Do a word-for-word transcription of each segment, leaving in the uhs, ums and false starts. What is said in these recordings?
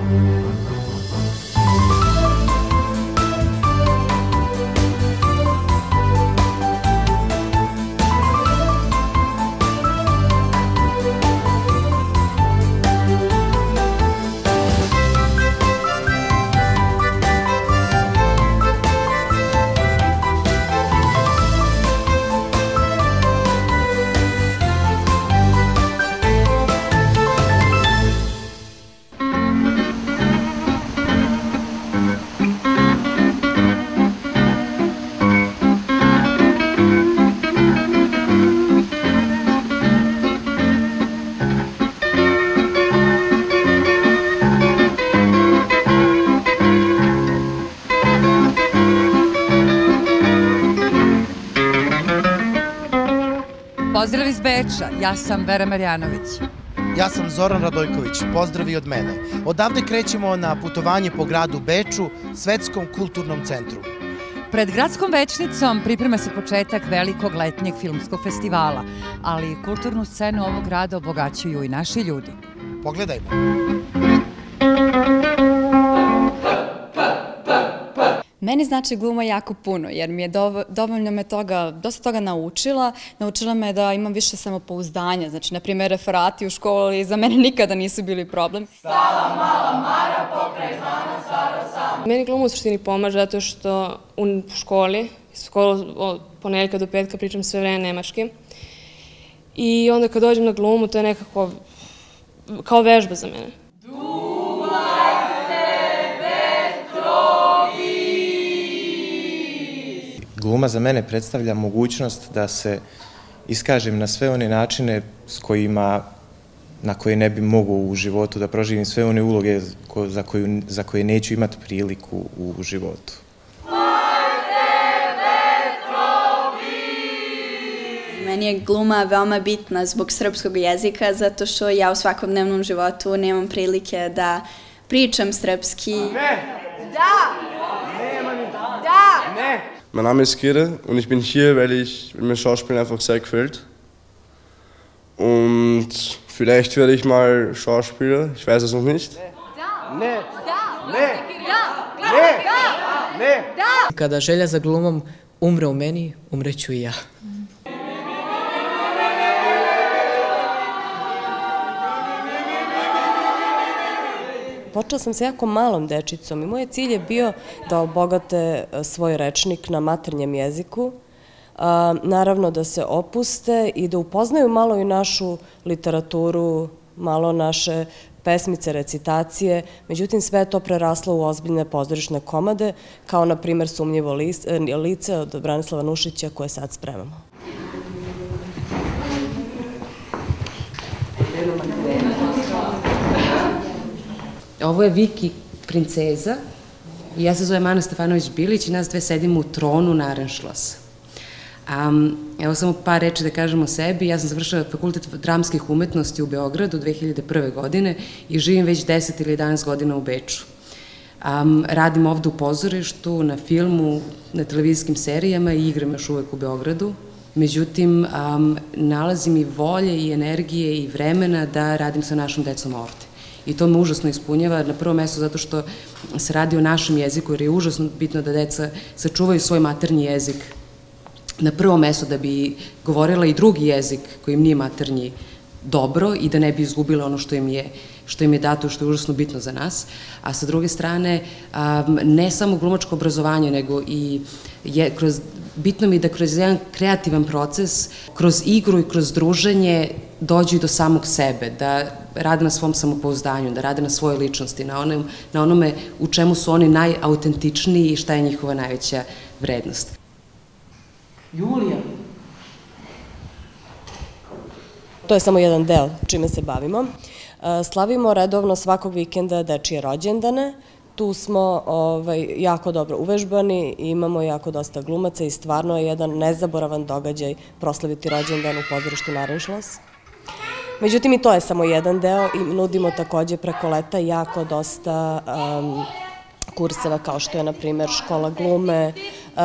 Pozdrav iz Beča, ja sam Vera Marjanović. Ja sam Zoran Radojković, pozdravi od mene. Odavde krećemo na putovanje po gradu Beču, Svetskom kulturnom centru. Pred gradskom većnicom priprema se početak velikog letnjeg filmskog festivala, ali kulturnu scenu ovog grada obogaćuju i naši ljudi. Pogledajmo. Meni znači gluma jako puno, jer mi je dovoljno me toga, dosta toga naučila. Naučila me da imam više samopouzdanja. Znači, na primjer, referati u školi za mene nikada nisu bili problem. Stala mala Mara pokraj Hana, stara sama. Meni gluma u suštini pomaže zato što u školi, skoro od ponedjeljka do petka pričam sve vreme nemački. I onda kad dođem na glumu, to je nekako kao vežba za mene. Gluma za mene predstavlja mogućnost da se iskažem na sve one načine s kojima, na koje ne bi mogao u životu da proživim sve one uloge za, koju, za koje neću imati priliku u životu. Meni je gluma veoma bitna zbog srpskog jezika, zato što ja u svakodnevnom životu nemam prilike da pričam srpski. Ne! Da! Nema ni da! Da! Ne! Mein Name ist Kire und ich bin hier, weil, ich, weil mir Schauspielen einfach sehr gefällt. Und vielleicht werde ich mal Schauspieler, ich weiß es noch nicht. Da! Ne! Da! Ne! Da! Ne! Ne! Da! Kada želja za glumom umre u meni, umreću i ja. Počela sam sa jako malom dečicom i moj cilj je bio da obogate svoj rečnik na maternjem jeziku, naravno da se opuste i da upoznaju malo i našu literaturu, malo naše pesmice, recitacije, međutim sve je to preraslo u ozbiljne pozorišne komade, kao na primer Sumnjivo lice od Branislava Nušića koje sad spremamo. Ovo je Viki princeza i ja se zovem Ana Stefanović-Bilić i nas dve sedimo u tronu Narenšlosa. Evo samo par reči da kažem o sebi. Ja sam završila Fakultet dramskih umetnosti u Beogradu dve hiljade prve. godine i živim već deset ili jedanaest godina u Beču. Radim ovde u pozorištu, na filmu, na televizijskim serijama i igram još uvek u Beogradu. Međutim, nalazim i volje i energije i vremena da radim sa našom decom ovde. I to me užasno ispunjava, na prvo mesto zato što se radi o našem jeziku, jer je užasno bitno da deca sačuvaju svoj maternji jezik na prvo mesto da bi govorila i drugi jezik koji im nije maternji dobro i da ne bi izgubila ono što im je, što im je dato, što je užasno bitno za nas. A sa druge strane, ne samo glumačko obrazovanje, nego i kroz, bitno mi je da kroz jedan kreativan proces, kroz igru i kroz druženje dođu i do samog sebe, da rade na svom samopouzdanju, da rade na svojoj ličnosti, na, onom, na onome u čemu su oni najautentičniji i šta je njihova najveća vrednost. Julija. To je samo jedan deo čime se bavimo. Slavimo redovno svakog vikenda dečije rođendane. Tu smo ovaj, jako dobro uvežbani, imamo jako dosta glumaca i stvarno je jedan nezaboravan događaj proslaviti rođendan u pozorištu Narenšlos. Međutim, i to je samo jedan deo i nudimo takođe preko leta jako dosta um, kurseva kao što je, na primjer, škola glume, uh,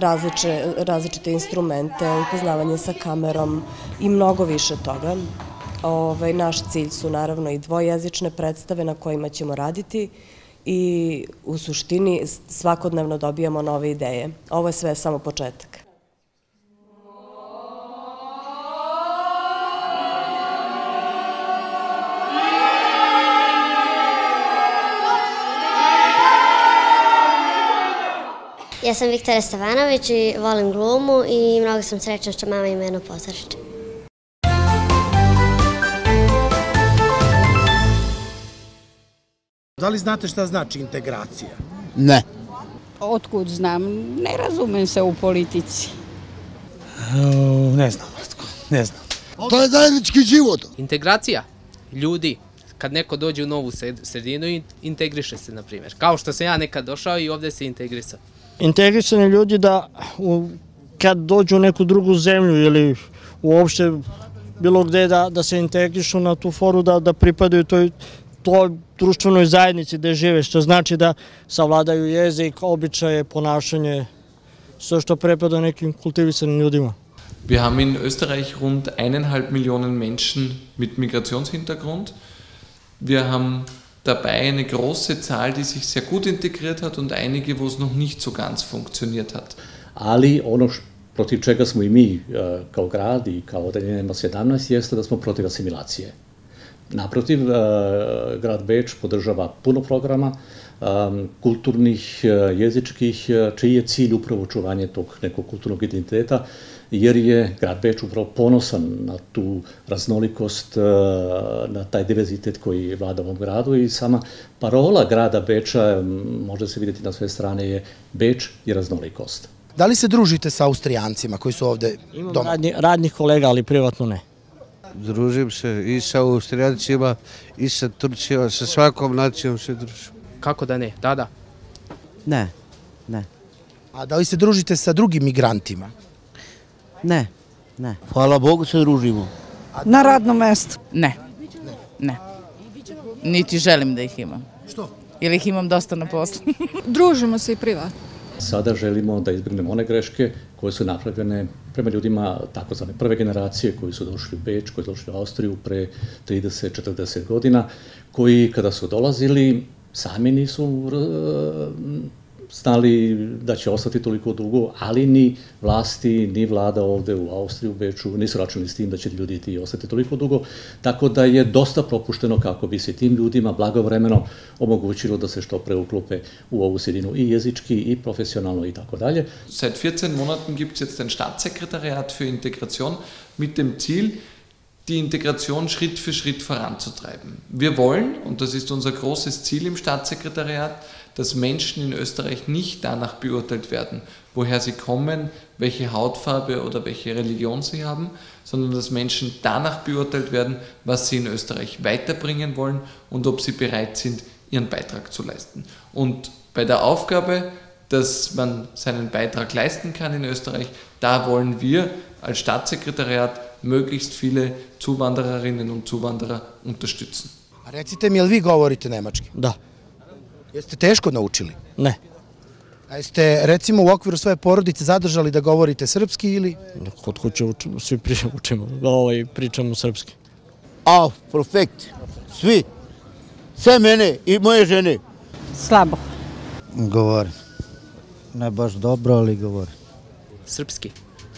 različite, različite instrumente, upoznavanje sa kamerom i mnogo više toga. Ovaj, naš cilj su naravno i dvojezične predstave na kojima ćemo raditi i u suštini svakodnevno dobijamo nove ideje. Ovo je sve samo početak. Ja sam Viktorija Stevanović i volim glumu i mnogo sam srećna što mama ima jedno pozorište. Da li znate šta znači integracija? Ne. Otkud znam? Ne razumem se u politici. Ne znam, ne znam. To je zajednički život. Integracija ljudi. Kad neko dođe u novu sredinu i integriše se, na primjer. Kao što sam ja nekad došao i ovdje se integrisao. Integrisani ljudi da kad dođu u neku drugu zemlju ili uopšte bilo gde da se integrišu na tu foru da pripadaju toj društvenoj zajednici gde žive, što znači da savladaju jezik, običaje, ponašanje, sve što pripada nekim kultivisanim ljudima. Wir haben in Österreich rund eineinhalb Millionen Menschen mit Migrationshintergrund. Wir haben dabei eine große Zahl, die sich sehr gut integriert hat und einige, wo es noch nicht so ganz funktioniert hat. Ali ono protiv čega smo i mi kao grad i kao odeljenje sedamnaest jeste da smo protiv asimilacije. Naprotiv, grad Beč podržava puno programa kulturnih, jezičkih, čiji je cilj upravo očuvanje tog nekog kulturnog identiteta, jer je grad Beč upravo ponosan na tu raznolikost, na taj diverzitet koji vlada u ovom gradu i sama parola grada Beča, može se vidjeti na sve strane, je Beč i raznolikost. Da li se družite sa Austrijancima koji su ovde doma? Imam radnih kolega, ali privatno ne. Družim se i sa Austrijancima, i sa Turcijama, sa svakom nacijom se družim. Kako da ne? Da, da. Ne, ne. A da li se družite sa drugim migrantima? Ne, ne. Hvala Bogu se družimo. Na radnom mestu? Ne, ne. Niti želim da ih imam. Što? Ili ih imam dosta na poslu. Družimo se i privatno. Sada želimo da izbjegnemo one greške koje su napravljene prema ljudima takozvane prve generacije koji su došli u Beč, koji su došli u Austriju pre trideset do četrdeset godina, koji kada su dolazili sami nisu znali da će ostati toliko dugo, ali ni vlasti, ni vlada ovde u Austriji, u Beču, nisu računali s tim da će ljudi ti ostati toliko dugo, tako da je dosta propušteno kako bi se tim ljudima blagovremeno omogućilo da se što pre uklope u ovu sredinu i jezički, i profesionalno i tako dalje. Seit vierzehn Monaten gibt es jetzt ein Staatssekretariat für Integration mit dem Ziel, die Integration Schritt für Schritt voranzutreiben. Wir wollen, und das ist unser großes Ziel im Staatssekretariat, dass Menschen in Österreich nicht danach beurteilt werden, woher sie kommen, welche Hautfarbe oder welche Religion sie haben, sondern dass Menschen danach beurteilt werden, was sie in Österreich weiterbringen wollen und ob sie bereit sind, ihren Beitrag zu leisten. Und bei der Aufgabe, dass man seinen Beitrag leisten kann in Österreich, da wollen wir als Staatssekretariat möglichst viele Zuwandererinnen und Zuwanderer unterstützen. A recite mi, jel vi govorite nemački? Da. Jeste teško naučili? Ne. A jeste recimo u okviru svoje porodice zadržali da govorite srpski ili? Kod kuće svi učimo, pričamo srpski. A, perfekt. Svi. Sve mene i moje žene. Slabo. Govorim. Ne baš dobro, ali govorim. Srpski.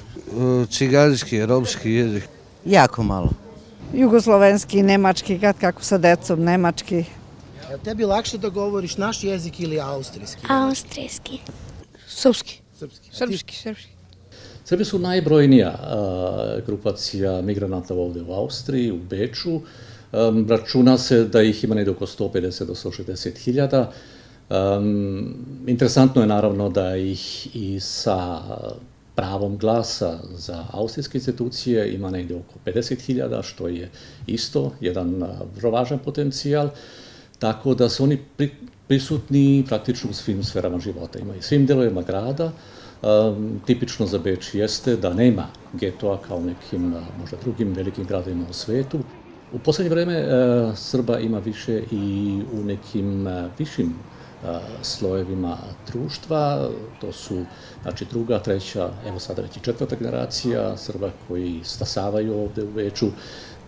Ciganski, romski jezik. Jako malo. Jugoslovenski, nemački, kad kako sa decom, nemački. Je li tebi lakše da govoriš naš jezik ili austrijski? Austrijski. Srpski. Srpski. Srpski, srpski. Srbi su najbrojnija grupacija migranata ovde u Austriji, u Beču. Računa se da ih ima negde oko sto pedeset do sto šezdeset hiljada. Interesantno je naravno da ih i sa pravom glasa za austrijske institucije ima negde oko pedeset hiljada, što je isto jedan vrlo važan potencijal, tako da su oni prisutni praktično u svim sferama života. Ima i svim delovima grada. Tipično za Beč jeste da nema getoa kao nekim možda drugim velikim gradovima u svetu. U poslednje vreme Srba ima više i u nekim višim slojevima društva, to su znači druga, treća, evo sada već i četvrta generacija Srba koji stasavaju ovde u Beču,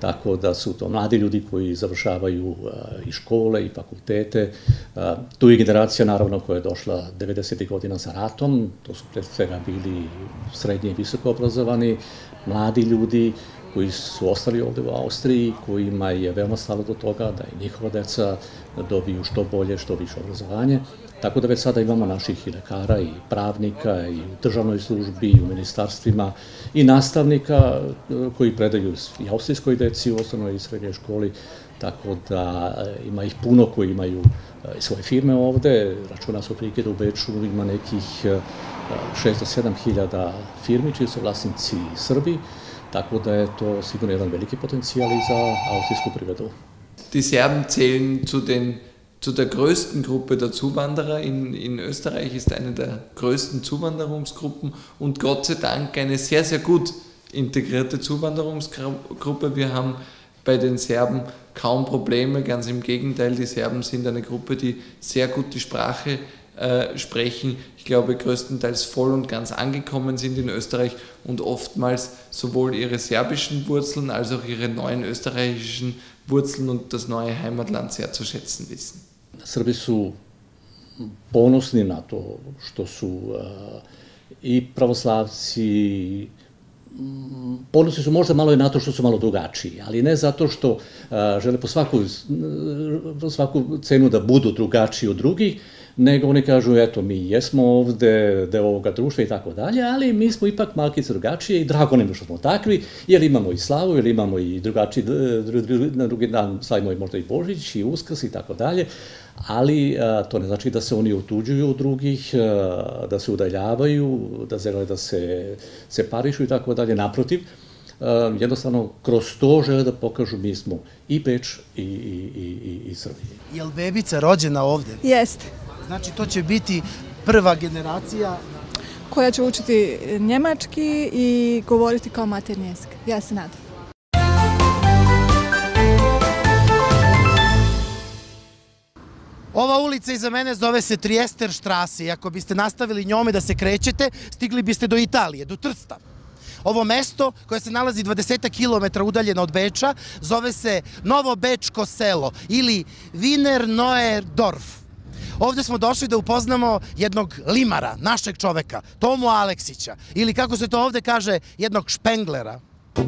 tako da su to mladi ljudi koji završavaju i škole i fakultete. Tu je generacija, naravno, koja je došla devedesetih godina sa ratom, to su pred svega bili srednje i visoko obrazovani, mladi ljudi koji su ostali ovde u Austriji, kojima je veoma stalo do toga da i njihova deca dobiju što bolje, što više obrazovanje. Tako da već sada imamo naših i lekara, i pravnika, i u državnoj službi, i u ministarstvima, i nastavnika koji predaju i austrijskoj deci u osnovnoj i srednjoj školi, tako da ima ih puno koji imaju svoje firme ovde. Računa se otprilike da u Beču ima nekih šest do sedam hiljada firmi čiji su vlasnici Srbi, tako da je to sigurno jedan veliki potencijal i za austrijsku privredu. Die Serben zählen zu den zu der größten Gruppe der Zuwanderer in, in Österreich, ist eine der größten Zuwanderungsgruppen und Gott sei Dank eine sehr, sehr gut integrierte Zuwanderungsgruppe. Wir haben bei den Serben kaum Probleme, ganz im Gegenteil, die Serben sind eine Gruppe, die sehr gut die Sprache äh, sprechen, ich glaube größtenteils voll und ganz angekommen sind in Österreich und oftmals sowohl ihre serbischen Wurzeln als auch ihre neuen österreichischen Wurzeln und das neue Heimatland sehr zu schätzen wissen. Srbi su ponosni na to što su i pravoslavci, ponosni su možda malo i na to što su malo drugačiji, ali ne zato što žele po svaku, svaku cenu da budu drugačiji od drugih, nego oni kažu, eto, mi jesmo ovde, deo ovoga društva i tako dalje, ali mi smo ipak malkice drugačije i drago nam što smo takvi, jer imamo i slavu, jer imamo i drugačiji, na drugi dan slavimo i možda i Božić i Uskrs i tako dalje, ali to ne znači da se oni otuđuju od drugih, da se udaljavaju, da žele da se separišu i tako dalje, naprotiv. Jednostavno, kroz to žele da pokažu mi smo i Beč i, i, i, i Srbije. Je li bebica rođena ovde? Jeste. Znači, to će biti prva generacija koja će učiti njemački i govoriti kao maternji jezik. Ja se nadam. Ova ulica iza mene zove se Triesterstrasse i ako biste nastavili njome da se krećete, stigli biste do Italije, do Trsta. Ovo mesto, koje se nalazi dvadeset kilometara udaljeno od Beča, zove se Novo Bečko selo ili Wiener Neuer Dorf. Ovde smo došli da upoznamo jednog limara, našeg čoveka, Tomu Aleksića, ili kako se to ovde kaže, jednog špenglera.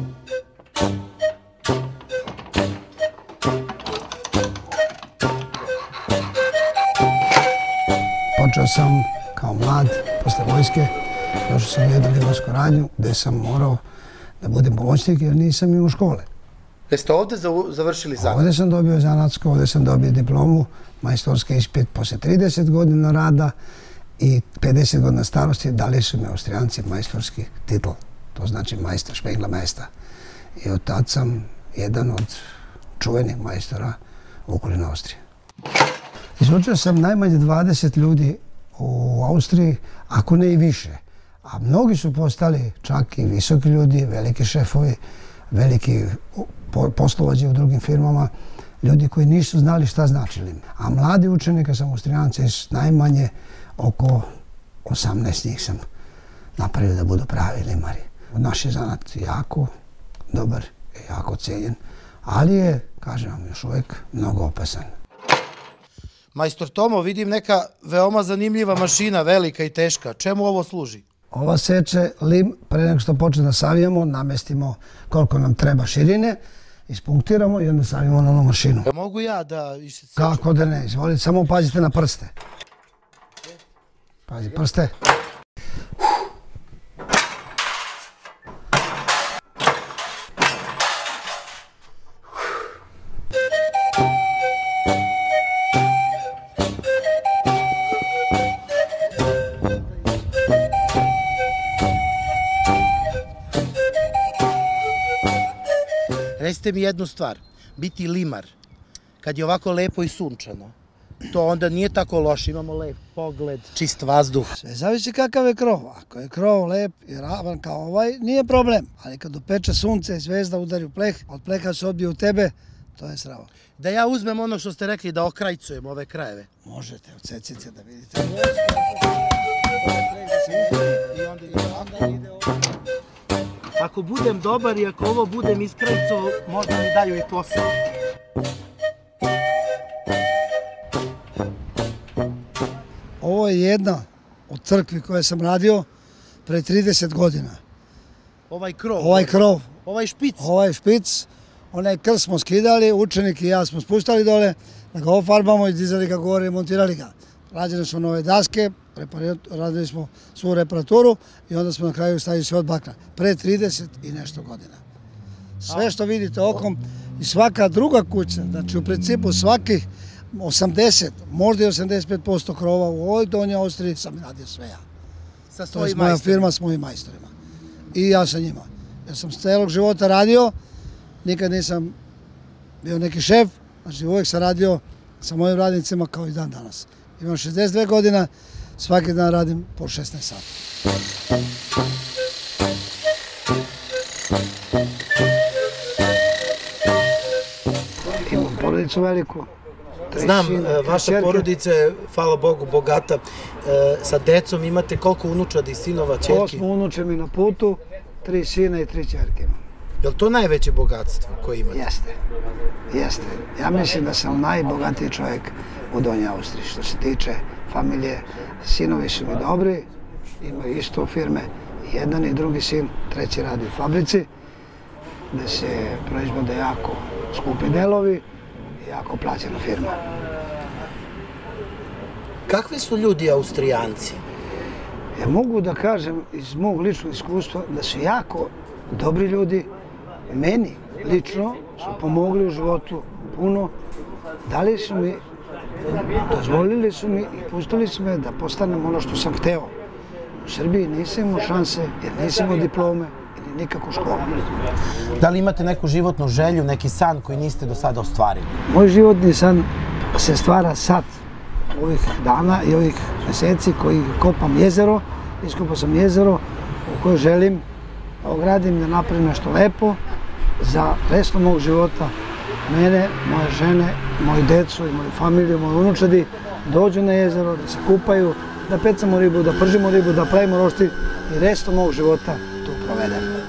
Počeo sam kao mlad, posle vojske, došao sam u jednu limarsku radnju gde sam morao da budem pomoćnik jer nisam imao škole. Jeste ovde završili zanat? Ovde sam dobio zanatsko, ovde sam dobio diplomu, majstorski ispit posle trideset godina rada i pedeset godina starosti dali su mi Austrijanci majstorski titl. To znači majstor, špenglamajsta. I od tad sam jedan od čuvenih majstora u okolini Austrije. Izučio sam najmanje dvadeset ljudi u Austriji, ako ne i više. A mnogi su postali čak i visoki ljudi, veliki šefovi, veliki poslovođi u drugim firmama, ljudi koji nisu znali šta znači lim. A mladi učenika sam Austrijanci, najmanje oko osamnaest njih sam napravio da budu pravi limari. Naš je zanat jako dobar i jako cijenjen, ali je, kažem vam, još uvijek mnogo opasan. Majstor Tomo, vidim neka veoma zanimljiva mašina, velika i teška. Čemu ovo služi? Ova seče lim, pre nego što počne da savijamo, namestimo koliko nam treba širine, ispunktiramo i onda savijamo na onu mašinu. Mogu ja da išsečem? Kako da ne, izvolite, samo pazite na prste. Pazi, prste. Recite mi jednu stvar, biti limar, kad je ovako lepo i sunčano, to onda nije tako loše, imamo lep pogled, čist vazduh. Sve zavisi kakav je krov. Ako je krov lep i ravan kao ovaj, nije problem. Ali kad upeče sunce i zvezda udari u pleh, od pleha se odbije u tebe, to je sravo. Da ja uzmem ono što ste rekli, da okrajcujem ove krajeve. Možete, odsecite da vidite. I onda ide ovako. Ako budem dobar i ako ovo budem iskrajcao, možda mi daju i posao. Ovo je jedna od crkvi koje sam radio pre trideset godina. Ovaj krov? Ovaj krov. Ovaj špic? Ovaj špic. Onaj krst smo skidali, učenik i ja smo spustali dole, da ga ofarbamo i dizali ga gore i montirali ga. Rađene su nove daske, radili smo svu reparaturu i onda smo na kraju stavili sve od bakra. Pre trideset i nešto godina. Sve što vidite okom i svaka druga kuća, znači u principu svakih osamdeset, možda i osamdeset pet posto krova u ovoj Donjoj Austriji sam radio sve ja. Sa To svojim je moja majstorima? firma s mojim majstorima. I ja sa njima. Ja sam s celog života radio, nikad nisam bio neki šef, znači uvijek sam radio sa mojim radnicima kao i dan danas. Imam šezdeset dve godina, svaki dan radim po šesnaest sati. Imam porodicu veliku. Znam, vaša porodica je, hvala Bogu, bogata. Sa decom imate koliko unučadi, sinova, ćerki? Osmo unuče mi na putu, tri sina i tri ćerke imam. Je li to najveće bogatstvo koje imate? Jeste, jeste. Ja mislim da sam najbogatiji čovjek u Donjoj Austriji. Što se tiče familije, sinovi su mi dobri, imaju isto firme. Jedan i drugi sin, treći radi u fabrici, gde se proizvode jako skupi delovi i jako plaćena firma. Kakvi su ljudi Austrijanci? Ja mogu da kažem iz mog ličnog iskustva da su jako dobri ljudi. Meni lično su pomogli u životu puno. Dali su mi, dozvolili su mi i pustili su me da postanem ono što sam hteo. U Srbiji nisam imao šanse jer nisam imao diplome ili nikakvu školu. Da li imate neku životnu želju, neki san koji niste do sada ostvarili? Moj životni san se stvara sad, ovih dana i ovih meseci koji kopam jezero. Iskopao sam jezero u koje želim da ogradim, da napravim nešto lepo za resto mog života. Mene, moje žene, moju decu i moju familiju, moju unučadi dođu na jezero, da se kupaju, da pecamo ribu, da pržimo ribu, da pravimo roštilj i resto mog života tu provedem.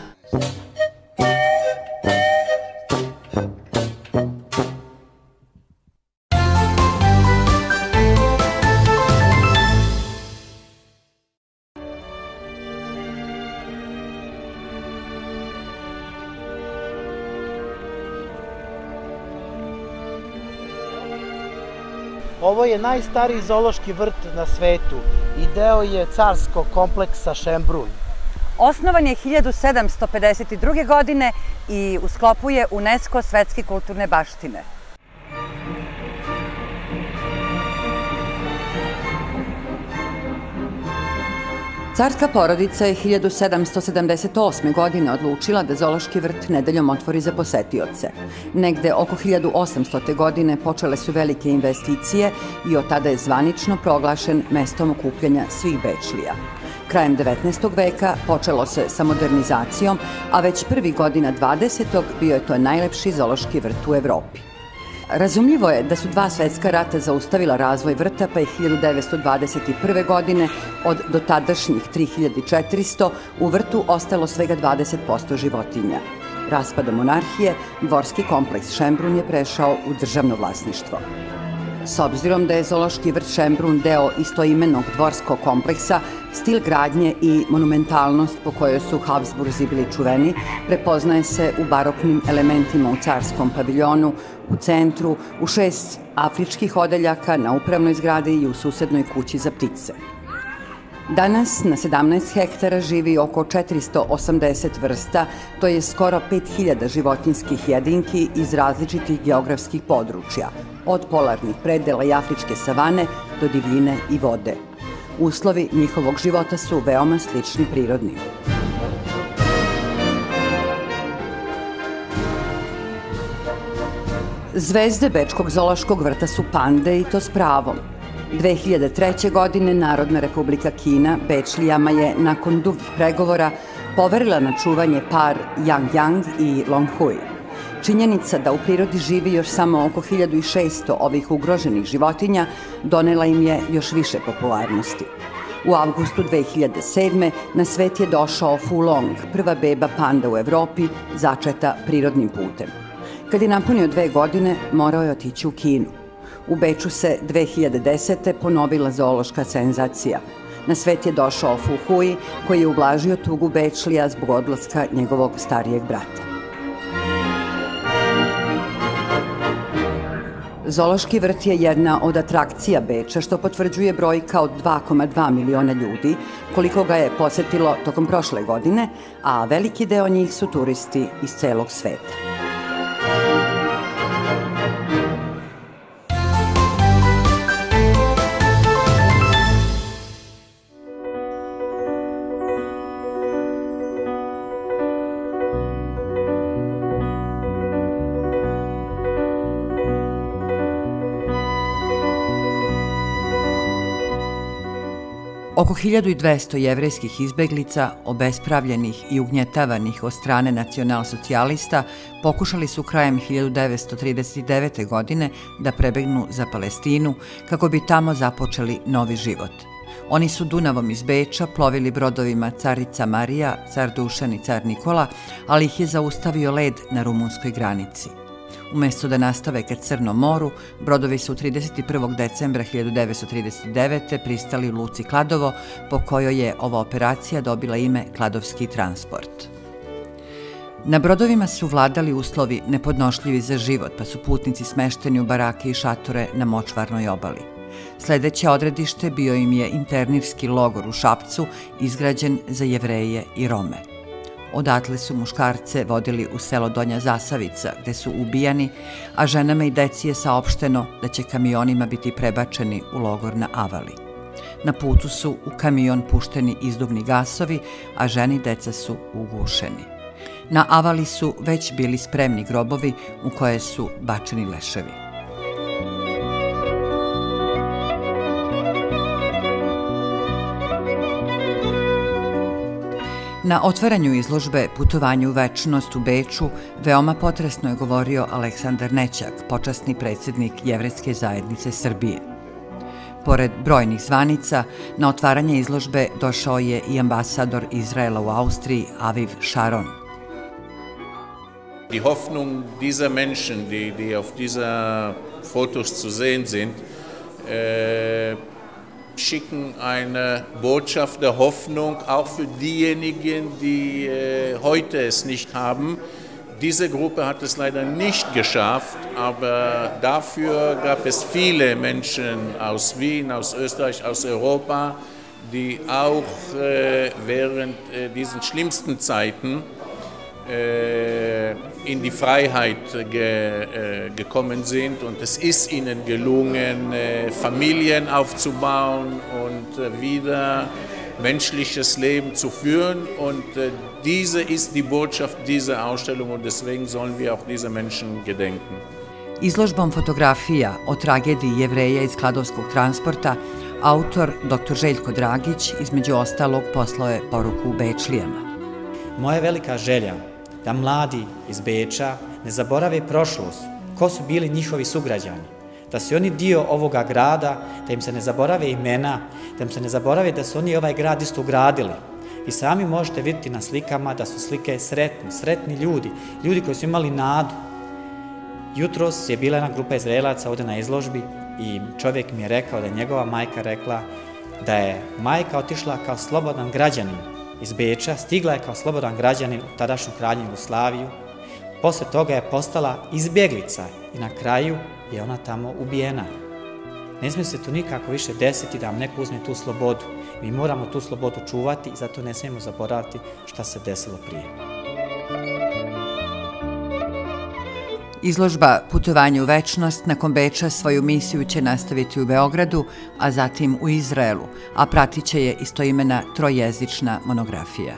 Ovo je najstariji zoološki vrt na svetu i deo je carskog kompleksa Schönbrunn. Osnovan je hiljadu sedamsto pedeset druge. godine i u sklopu je UNESCO svetske kulturne baštine. Carska porodica je hiljadu sedamsto sedamdeset osme. godine odlučila da zoološki vrt nedeljom otvori za posetioce. Negde oko hiljadu osamstote. godine počele su velike investicije i od tada je zvanično proglašen mestom okupljanja svih Bečlija. Krajem devetnaestog. veka počelo se sa modernizacijom, a već prvih godina dvadesetog. bio je to najlepši zoološki vrt u Evropi. Razumljivo je da su dva svetska rata zaustavila razvoj vrta, pa je hiljadu devetsto dvadeset prve. godine od dotadašnjih tri hiljade četiristo u vrtu ostalo svega dvadeset posto životinja. Raspadom monarhije, dvorski kompleks Schönbrunn je prešao u državno vlasništvo. S obzirom da je zoološki vrt Schönbrunn deo istoimenog dvorskog kompleksa, stil gradnje i monumentalnost po kojoj su Habsburzi bili čuveni prepoznaje se u baroknim elementima u carskom paviljonu, u centru, u šest afričkih odeljaka, na upravnoj zgradi i u susednoj kući za ptice. Danas na sedamnaest hektara živi oko četiristo osamdeset vrsta, to je skoro pet hiljada životinjskih jedinki iz različitih geografskih područja, od polarnih predela i afričke savane do divljine i vode. Uslovi njihovog života su veoma slični prirodnim. Zvezde Bečkog zoološkog vrta su pande i to s pravom. dve hiljade treće. godine Narodna republika Kina Bečlijama je nakon dugih pregovora poverila na čuvanje par Yang Yang i Long Hui. Činjenica da u prirodi živi još samo oko hiljadu i šesto ovih ugroženih životinja donela im je još više popularnosti. U avgustu dve hiljade sedme. na svet je došao Fulong, prva beba panda u Evropi, začeta prirodnim putem. Kad je napunio dve godine, morao je otići u Kinu. U Beču se dve hiljade desete. ponovila zoološka senzacija. Na svet je došao Fuhui, koji je ublažio tugu Bečlija zbog odlaska njegovog starijeg brata. Zoološki vrt je jedna od atrakcija Beča, što potvrđuje brojka od dva zarez dva miliona ljudi, koliko ga je posetilo tokom prošle godine, a veliki deo njih su turisti iz celog sveta. Oko hiljadu dvesta jevrejskih izbeglica, obespravljenih i ugnjetavanih od strane nacionalsocijalista, pokušali su krajem hiljadu devetsto trideset devete. godine da prebegnu za Palestinu kako bi tamo započeli novi život. Oni su Dunavom iz Beča plovili brodovima Carica Marija, car Dušan i car Nikola, ali ih je zaustavio led na rumunskoj granici. Umesto da nastave ka Crnom moru, brodovi su trideset prvog decembra hiljadu devetsto trideset devete. pristali u luci Kladovo, po kojoj je ova operacija dobila ime Kladovski transport. Na brodovima su vladali uslovi nepodnošljivi za život, pa su putnici smešteni u barake i šatore na močvarnoj obali. Sledeće odredište bio im je internirski logor u Šapcu, izgrađen za Jevreje i Rome. Odatle su muškarce vodili u selo Donja Zasavica, gde su ubijani, a ženama i deci je saopšteno da će kamionima biti prebačeni u logor na Avali. Na putu su u kamion pušteni izduvni gasovi, a žene i deca su ugušeni. Na Avali su već bili spremni grobovi u koje su bačeni leševi. Na otvaranju izložbe Putovanje u večnost u Beču veoma potresno je govorio Aleksandar Nećak, počasni predsjednik Jevrejske zajednice Srbije. Pored brojnih zvanica, na otvaranje izložbe došao je i ambasador Izraela u Austriji, Aviv Sharon. Die Hoffnung dieser Menschen, die, die auf dieser Fotos zu sehen sind, äh, schicken eine Botschaft der Hoffnung auch für diejenigen, die äh, heute es nicht haben. Diese Gruppe hat es leider nicht geschafft, aber dafür gab es viele Menschen aus Wien, aus Österreich, aus Europa, die auch äh, während äh, diesen schlimmsten Zeiten äh, in die Freiheit ge, äh, gekommen sind, und es ist ihnen gelungen, äh, Familien aufzubauen und äh, wieder menschliches Leben zu führen, und äh, diese ist die Botschaft dieser Ausstellung, und deswegen sollen wir auch diese Menschen gedenken. Izložbom fotografija o tragediji Jevreja iz Kladovskog transporta autor doktor Željko Dragić između ostalog poslao je poruku Bečlijama. Moja velika želja da mladi iz Beča ne zaborave prošlost, ko su bili njihovi sugrađani, da su oni dio ovoga grada, da im se ne zaborave imena, da im se ne zaborave da su oni ovaj grad isto ugradili. I sami možete vidjeti na slikama da su slike sretni, sretni ljudi, ljudi koji su imali nadu. Jutros je bila jedna grupa Izraelaca ovdje na izložbi i čovjek mi je rekao da je njegova majka rekla da je majka otišla kao slobodan građanin iz Beča, stigla je kao slobodan građanin u tadašnju Kraljevinu Jugoslaviju, posle toga je postala izbjeglica i na kraju je ona tamo ubijena. Ne smije se tu nikako više desiti da vam neko uzme tu slobodu. Mi moramo tu slobodu čuvati i zato ne smijemo zaboraviti šta se desilo prije. Izložba Putovanje u večnost nakon Beča svoju misiju će nastaviti u Beogradu, a zatim u Izraelu, a pratit će je istoimena trojezična monografija.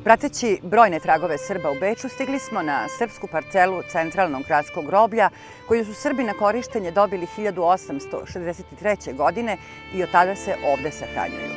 Prateći brojne tragove Srba u Beču, stigli smo na srpsku parcelu centralnog gradskog groblja, koju su Srbi na korištenje dobili hiljadu osamsto šezdeset treće. godine i od tada se ovde sahranjuju.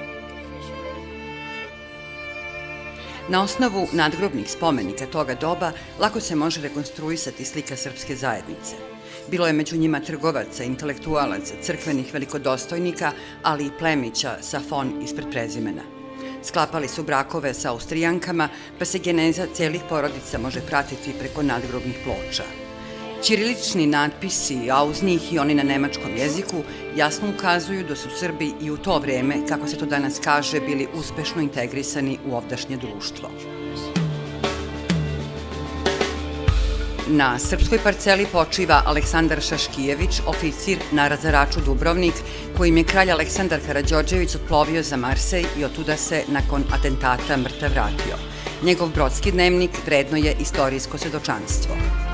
Na osnovu nadgrobnih spomenika toga doba lako se može rekonstruisati slika srpske zajednice. Bilo je među njima trgovaca, intelektualaca, crkvenih velikodostojnika, ali i plemića sa fon ispred prezimena. Sklapali su brakove sa Austrijankama, pa se geneza celih porodica može pratiti preko nadgrobnih ploča. Ćirilični natpisi, a uz njih i oni na nemačkom jeziku, jasno ukazuju da su Srbi i u to vreme, kako se to danas kaže, bili uspešno integrisani u ovdašnje društvo. Na srpskoj parceli počiva Aleksandar Šaškijević, oficir na razaraču Dubrovnik, kojim je kralj Aleksandar Karađorđević otplovio za Marsej i otuda se, nakon atentata, mrtav vratio. Njegov brodski dnevnik vredno je istorijsko svedočanstvo.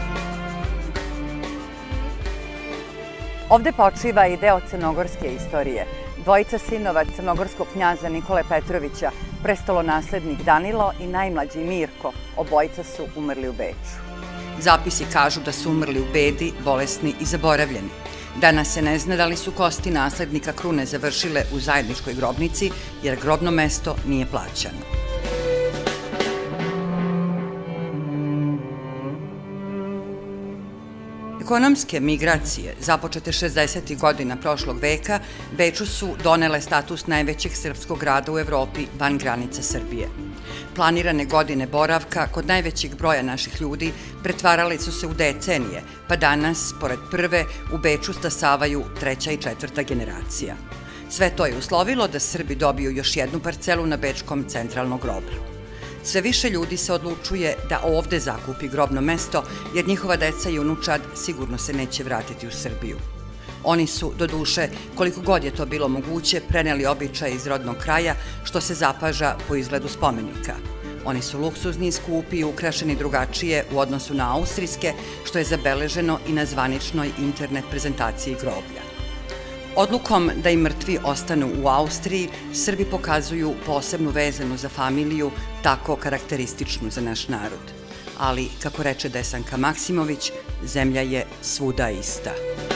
Ovde počiva i deo crnogorske istorije. Dvojica sinova crnogorskog knjaza Nikole Petrovića, prestolonaslednik Danilo i najmlađi Mirko, obojica su umrli u Beču. Zapisi kažu da su umrli u bedi, bolesni i zaboravljeni. Danas se ne zna da li su kosti naslednika krune završile u zajedničkoj grobnici, jer grobno mesto nije plaćano. Ekonomske migracije, započete šezdesetih godina prošlog veka, Beču su donele status najvećeg srpskog grada u Evropi van granica Srbije. Planirane godine boravka kod najvećeg broja naših ljudi pretvarali su se u decenije, pa danas, pored prve, u Beču stasavaju treća i četvrta generacija. Sve to je uslovilo da Srbi dobiju još jednu parcelu na Bečkom centralnom groblju. Sve više ljudi se odlučuje da ovde zakupi grobno mesto, jer njihova deca i unučad sigurno se neće vratiti u Srbiju. Oni su, do duše, koliko god je to bilo moguće, preneli običaj iz rodnog kraja, što se zapaža po izgledu spomenika. Oni su luksuzni, skupi i ukrašeni drugačije u odnosu na austrijske, što je zabeleženo i na zvaničnoj internet prezentaciji groblja. Odlukom da i mrtvi ostanu u Austriji, Srbi pokazuju posebnu vezanu za familiju, tako karakterističnu za naš narod. Ali, kako reče Desanka Maksimović, zemlja je svuda ista.